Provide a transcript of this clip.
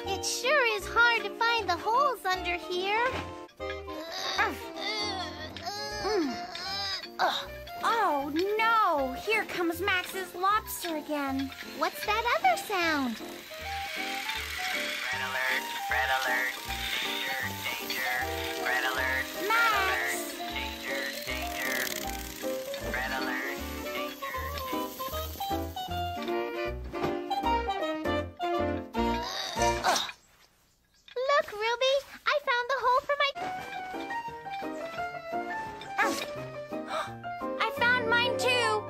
It sure is hard to find the holes under here. Oh no! Here comes Max's lobster again. What's that other sound? Red alert, red alert, danger, danger, red alert, Max! red alert, danger, danger, red alert, danger, Look, Ruby, I found the hole for my... I found mine too!